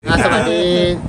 สวัสดี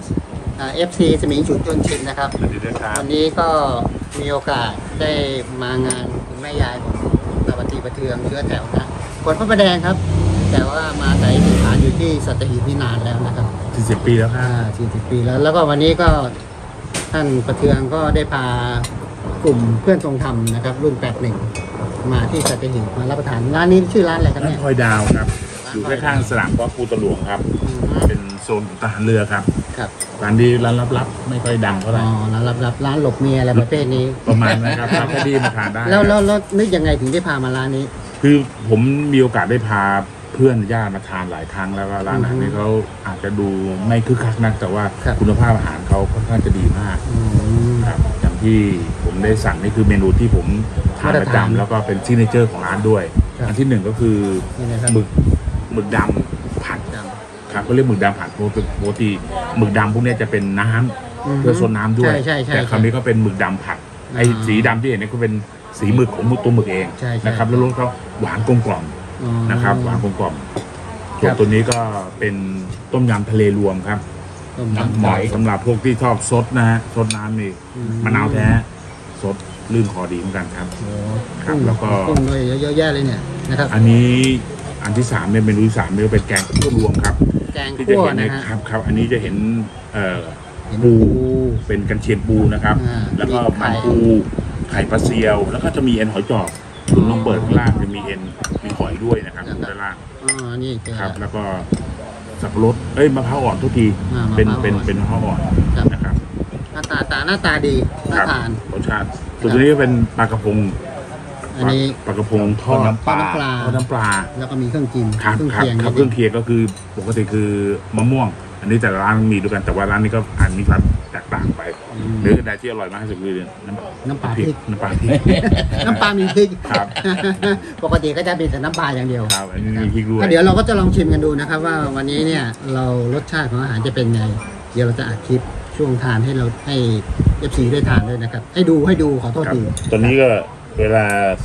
FC สมิงฉุนจนชินนะครับวันนี้ก็มีโอกาสได้มางานคุณแม่ยายของสวัสดีประเทืองเชื้อแถวนะคนพระประแดงครับแต่ว่ามาใส่ถิ่นฐานอยู่ที่สัตหีบนี่นานแล้วนะครับ 40 ปีแล้วครับ 40 ปีแล้วก็วันนี้ก็ท่านประเทืองก็ได้พากลุ่มเพื่อนทรงธรรมนะครับรุ่น81มาที่สัตหีบมารับประทานร้านนี้ชื่อร้านอะไรครับเนี่ยร้านพลอยดาวครับอยู่ข้างๆสนามกอล์ฟภูตะหลวงครับเป็นโซนทหารเรือครับร้านดีร้านลับๆไม่ค่อยดังเท่าไหร่ร้านลับๆร้านหลบเมียอะไรประเภทนี้ประมาณนะครับถ้าดีมาทานได้แล้วนึกยังไงถึงได้พามาร้านนี้คือผมมีโอกาสได้พาเพื่อนญาติมาทานหลายครั้งแล้วก็ร้านอาหารนี้เขาอาจจะดูไม่คึกคักนักแต่ว่าคุณภาพอาหารเขาค่อนข้างจะดีมากครับอย่างที่ผมได้สั่งนี่คือเมนูที่ผมทานประจำแล้วก็เป็นซิกเนเจอร์ของร้านด้วยอันที่หนึ่งก็คือหมึกดำผัดครับเขาเรียกหมึกดำผัดปกติหมึกดำพวกนี้จะเป็นน้ำเพื่อซนน้ำด้วยแต่คราวนี้ก็เป็นหมึกดำผัดไอ้สีดำที่เห็นนี่ก็เป็นสีหมึกของตัวหมึกเองนะครับแล้วรสเขาหวานกลมกล่อมนะครับหวานกลมกล่อมส่วนตัวนี้ก็เป็นต้มยำทะเลรวมครับเหมาะสำหรับพวกที่ชอบซดนะฮะซดน้ำนี่มะนาวแท้ซดลื่นคอดีเหมือนกันครับครับแล้วก็กุ้งด้วยเยอะแยะเลยเนี่ยนะครับอันนี้อันที่3เนี่ยเมนูที่3เนี่ยเป็นแกงคั่วรวมครับแกงคั่วนะครับอันนี้จะเห็นปูเป็นกันเชียงปูนะครับแล้วก็มันปูไข่ปลาเซียวแล้วก็จะมีเอ็นหอยจอบคุณลองเปิดข้างล่างจะมีเอ็นมีหอยด้วยนะครับด้านล่างนี่ครับแล้วก็สับปะรดมะพร้าวอ่อนทุกทีเป็นมะพร้าวอ่อนนะครับหน้าตาดีน่าทานรสชาติส่วนตัวนี้ก็เป็นปลากระพงอันนี้ปลากระพงทอดน้ำปลาแล้วก็มีเครื่องกินเครื่องเคียงก็คือปกติคือมะม่วงอันนี้แต่ร้านมีด้วยกันแต่ว่าร้านนี้ก็มีความแตกต่างไปเนื้อกระดาษที่อร่อยมากที่สุดคือน้ำปลาพริกน้ำปลาพริกน้ำปลามีพริกครับปกติก็จะเป็นแต่น้ำปลาอย่างเดียวครับอันนี้มีพริกด้วยเดี๋ยวเราก็จะลองชิมกันดูนะครับว่าวันนี้เนี่ยเรารสชาติของอาหารจะเป็นไงเดี๋ยวเราจะอัดคลิปช่วงทานให้เราให้FCได้ทานด้วยนะครับให้ดูขอโทษทีตอนนี้ก็เวลา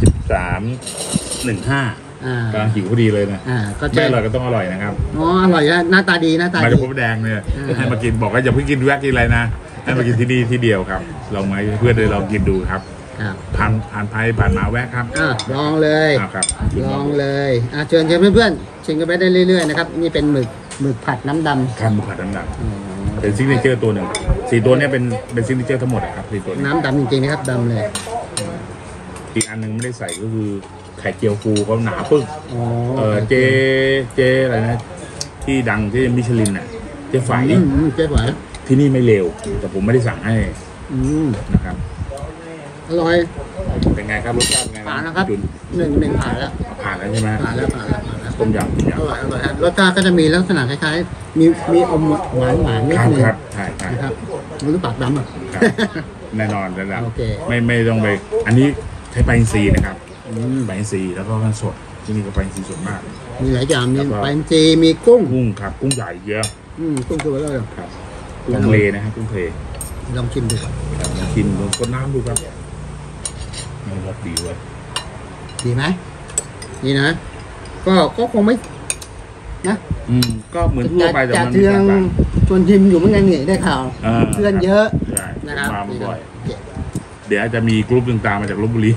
13:15กำลังหิวพอดีเลยนะไม่อร่อยก็ต้องอร่อยนะครับอร่อยหน้าตาดีมาจากพบแดงเนี่ยให้มากินบอกว่าอย่าเพิ่งกินแวะกินอะไรนะให้มากินที่นี่ที่เดียวครับลองมาเพื่อนเลยลองกินดูครับผ่านมาแวะครับลองเลยลองเลยเชิญเพื่อนชิมกันไปได้เรื่อยๆนะครับนี่เป็นหมึกผัดน้ำดำครับหมึกผัดน้ำดำเป็นซิกเนเจอร์ตัวหนึ่ง4 ตัวนี้เป็นซิกเนเจอร์ทั้งหมดครับ4 ตัวน้ำดำจริงๆนะครับดำเลยอีกอันนึงไม่ได้ใส่ก็คือไข่เจียวฟูเขาหนาปึ๊กเจอะไรนะที่ดังที่มิชลินน่ะเจ๊ไฝที่นี่ไม่เลวแต่ผมไม่ได้สั่งให้นะครับอร่อยเป็นไงครับรสชาติไงผ่านแล้วครับหนึ่งผ่านแล้วใช่ไหมผ่านแล้วต้มยำอร่อยรสชาติก็จะมีลักษณะคล้ายๆมีอมหวานนิดนึงครับใช่ครับมันรู้ปากดำแน่นอนแล้วไม่ต้องไปอันนี้ใช้ปลาอินทรีนะครับปลาอินทรีแล้วก็มันสดที่นี่ก็ปลาอินทรีสดมากมีหลายอย่างมีปลาอินทรีมีกุ้งครับกุ้งใหญ่เยอะกุ้งตัวเลยครับกุ้งทะเลนะครับกุ้งทะเลลองชิมดูลองชิมลองคนน้ำดูครับมันรสดีเลยดีไหมดีนะก็คงไม่นะก็เหมือนทั่วไปแต่เทืองชวนชิมอยู่เมื่อไงนี่ได้ข่าวเพื่อนเยอะนะครับมาบ่อยเดี๋ยวจะมีกรุ๊ปต่างๆมาจากลพบุรี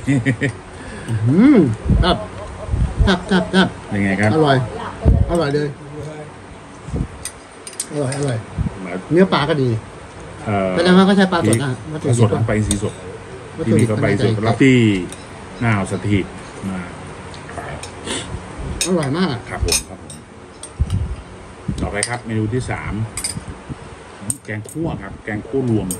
ครับยังไงครับอร่อยเลยอร่อยเนื้อปลาก็ดีแสดงว่าเขาใช้ปลาสดนะสดไปสีสดที่นี่ก็ไปสดรับที่หน้าสถิตมาอร่อยมากครับผมต่อไปครับเมนูที่3แกงคั่วครับแกงคั่วรวม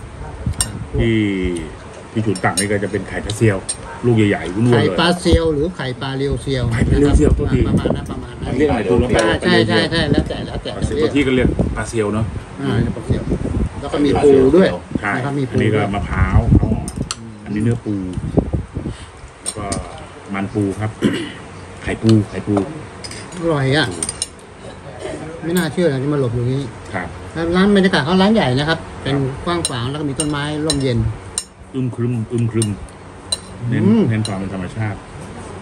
ที่ฉุนตักนี่ก็จะเป็นไข่ปลาเซียวลูกใหญ่ๆวุ่นๆเลยไข่ปลาเซียวหรือไข่ปลาเรียวเซียวไข่ปลาเรียวเซียวตัวที่ประมาณนั้นเรียกอะไรตัวแล้วใช่แล้วแต่ตัวที่ก็เรียกปลาเซียวเนาะปลาเซียวแล้วก็มีปูด้วยนะครับอันนี้ก็มะพร้าวอันนี้เนื้อปูแล้วก็มันปูครับไข่ปูอร่อยไม่น่าเชื่อนะที่มาหลบอยู่นี้ครับร้านบรรยากาศเขาร้านใหญ่นะครับเป็นกว้างขวางแล้วก็มีต้นไม้ร่มเย็นครึมเน้นความเป็นธรรมชาติ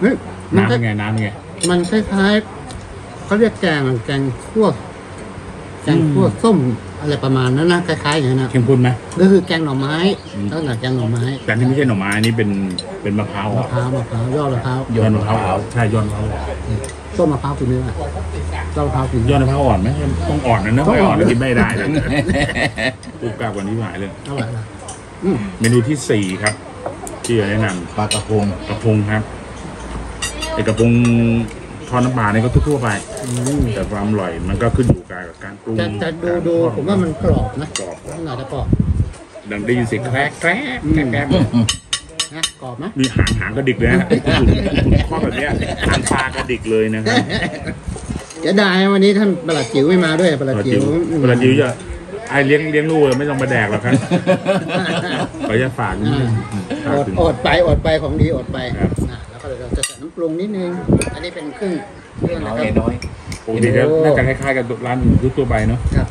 น้ำเป็นไงมันคล้ายๆเขาเรียกแกงคั่วแกงพวกส้มอะไรประมาณนั้นนะคล้ายๆอย่างนั้นนะเข้มข้นไหมก็คือแกงหน่อไม้ลักษณะแกงหน่อไม้แต่นี่ไม่ใช่หน่อไม้อันนี้เป็นมะพร้าวมะพร้าวยอดมะพร้าวยอดมะพร้าวอ่อนใช่ยอดมะพร้าวอ่อนต้มมะพร้าวกินเนื้อยอดมะพร้าวกินยอดมะพร้าวอ่อนไหมต้องอ่อนนะเนื้อต้องไม่อ่อ่ออน นกินไม่ได้เลยปลูกกลับวันนี้หายเลยอร่อยนะเมนูที่ 4 ครับ ที่จะแนะนปลากระพงำกระพงครับไอกระพงทอดน้ำปลาเนี่ยก็ทั่วๆไป แต่ความอร่อยมันก็ขึ้นอยู่กับการปรุงแต่ดูผมว่ามันกรอบนะกรอบขนาดจะกรอบดังได้ยินเสียงแกรกแกรกแกรกแกรกนะกรอบไหมมีหางกระดิกเลยนะคุณข้อแบบเนี้ยหางปลากระดิกเลยนะครับเสียดายวันนี้ท่านประหลัดจิ๋วไม่มาด้วยประหลัดจิ๋วเวลาจิ๋วจะไอเลี้ยงลูกไม่ต้องมาแดกหรอกครับขอจะฝากนิดนึงฝากถึงอดไปของดีอดไปครับแล้วก็เราจะใส่น้ำปรุงนิดนึงอันนี้เป็นเครื่องนะน้อคยรับน้อยปกติก็น่าจะคล้ายๆกับร้านทั่วไปเนาะครับ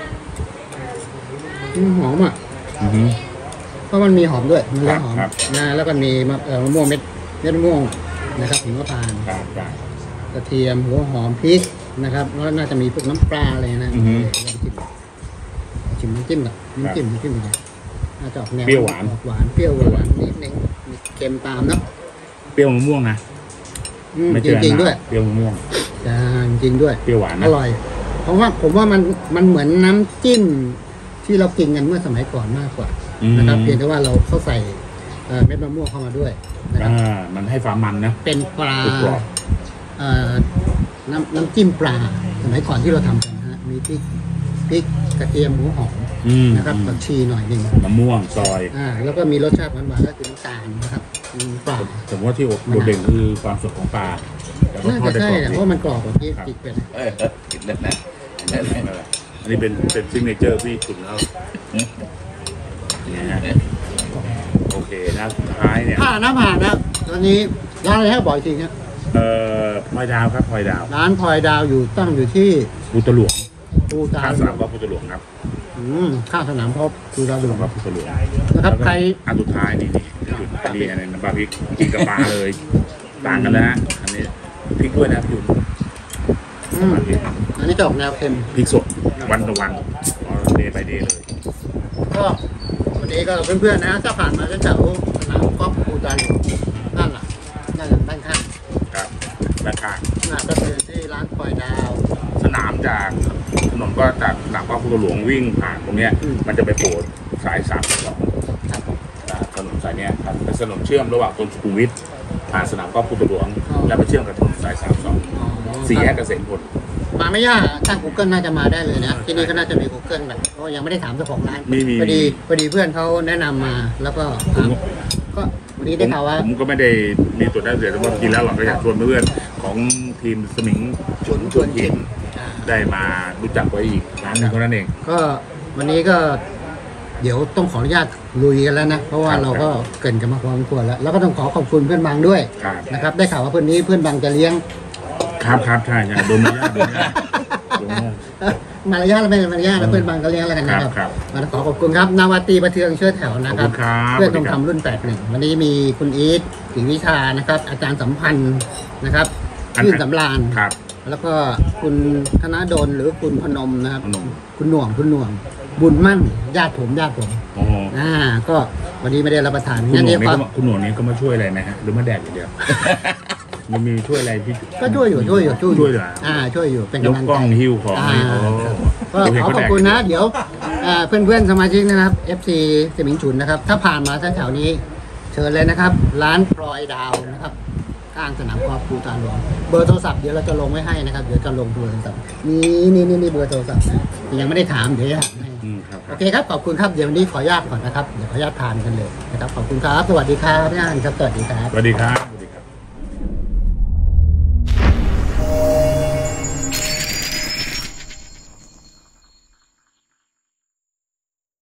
หอมอ่ะอือฮึเพราะมันมีหอมด้วยมีหอมครับนะแล้วก็มีมะม่วงเม็ดมะม่วงนะครับหิมพานต์ครับครับกระเทียมหัวหอมพริกนะครับแล้วน่าจะมีพวกน้ำปลาอะไรนะอือฮึชิมน้ำจิ้มก่อนน้ำจิ้มก่อนน่าจะออกแนวเปรี้ยวหวานออกหวานเปรี้ยวหวานนิดนึงมีเค็มตามเนาะเปรี้ยวมะม่วงนะ ไม่จเจอริงๆด้วยเปรี้ยวมะม่วงใช่จริงๆด้วยเปรี้ยวหวานอนะร่อย เพราะว่าผมว่ามันเหมือนน้ำจิ้มที่เรากินกันเมื่อสมัยก่อนมากกว่านะครับเพียงแต่ว่าเราเข้าใส่เม็ดมะม่วงเข้ามาด้วยนะครับมันให้ความมันนะเป็นปลากรอบน้ำจิ้มปลาสมัยก่อนที่เราทำกันนะฮะมีพริกกระเทียมหัวหอม นะครับผักชีหน่อยหนึ่งมะม่วงซอยแล้วก็มีรสชาติหวานๆก็คือน้ำตาลนะครับปลาผมว่าที่โดดเด่นคือความสดของปลาแต่ว่าน่าทอดจะได้ใช่กรอบนะดีเพราะมันกรอบกว่าที่ติดเป็นกินแล้วนะอันนี้เป็นซิกเนเจอร์พี่ขุนเขาเนี่ยฮะโอเคนะสุดท้ายเนี่ยผ่านนะตอนนี้ร้านอะไรครับบอกอีกทีครับพลอยดาวครับพลอยดาวร้านพลอยดาวอยู่ตั้งอยู่ที่พุทธหลวงปูตาข้างหลสนาว มงก็พุทธหลวงครับข้างสนามพบปูตาหลวงก็พุทธหลวงนะครับใครอันสุดท้ายนี่จุดอันนี้อันนี้น้ำปลาพริกกินกับปลาเลย ต่างกันนะฮะอันนี้พริกด้วยนะพี่ขุนอันนี้จะออกแนวเค็มพริกสดวันต่อวันเดย์ไปเดย์เลยก็วันนี้ก็เพื่อนๆนะถ้าผ่านมาแถวสนามกอล์ฟปูตาหลวงด้านหลังด้านข้างครับราคาก็คือที่ร้านพลอยดาวสนามจากถนนก็จากสนามพระพุทธหลวงวิ่งผ่านตรงเนี้ย มันจะไปโผล่สาย32 ครับผมถนนสายเนี้ยครับเป็นถนนเชื่อมระหว่างตนสุขุมวิทผ่านสนามพระพุทธหลวง แล้วไปเชื่อมกับถนนสาย32สี่แยกเกษมพลมาไม่ยากตั้ง Google น่าจะมาได้เลยนะ ที่นี่ก็น่าจะมี Google แบบเพราะยังไม่ได้ถามเจ้าของร้านมีพอดีเพื่อนเขาแนะนำมาแล้วก็ถามก็วันนี้ได้ข่าวว่าผมก็ไม่ได้มีตัวได้เสียแต่ว่ากินแล้วหรอกก็อยากชวนเพื่อนๆของทีมสมิงชวนทีมได้มารู้จักไว้อีกร้านหนึงเท่านั้นเองก็วันนี้ก็เดี๋ยวต้องขออนุญาตลุยกันแล้วนะ เพราะว่าเราก็เกรินกันมาพอสมควรแล้วแล้วก็ต้องขอขอบคุณเพื่อนบางด้วยครับนะครับ ได้ข่าวว่าเพื่อนนี้เพื่อนบางจะเลี้ยงครับใช่โดนมายาโดนมายามารยาทแล้วไม่เป็นมารยาทแล้วเพื่อนบางก็เลี้ยงแล้วกันนะครับครับขอขอบคุณครับนาวาตรีประเทืองเชื้อแถวนะครับขอบคุณครับเพื่อนทองคำรุ่น 81 วันนี้มีคุณอีทศรีวิชานะครับ อาจารย์สัมพันธ์นะครับชื่นสำราญครับแล้วก็คุณธนดลหรือคุณพนมนะครับพนมคุณหน่วงบุญมั่นญาติผมโอ้โหก็วันนี้ไม่ได้รับประทานคุณงั้นหนเดี๋วยวงขอคุณหนวงนี้ก็มาช่วยอะไรไหมฮะหรือมาแดกอย่างเดียว มันมีช่วยอะไรพี่ก็ช่วยอยู่ช่วยเหรอช่วยอยู่เป็นยกกำลังกล้ใจองหิ้วของนี่โอ้ก็ขอขอบคุณนะ เดี๋ยวเพื่อนๆสมาชิกนะครับ FC สมิงฉุนนะครับ ถ้าผ่านมาแถวๆนี้เชิญเลยนะครับ ร้านพลอยดาวนะครับข้างสนามกอล์ฟภูตาหลวงเบอร์โทรศัพท์เดี๋ยวเราจะลงไว้ให้นะครับเดี๋ยวจะลงเบอร์โทรศัพท์นี่เบอร์โทรศัพท์นะยังไม่ได้ถามเดี๋ยวจะถามให้ครับโอเคครับขอบคุณครับเดี๋ยววันนี้ขออนุญาตก่อนนะครับเดี๋ยวขออนุญาตทานกันเลยนะครับขอบคุณครับสวัสดีครับพี่อันครับสวัสดีครับสวัสดีครับ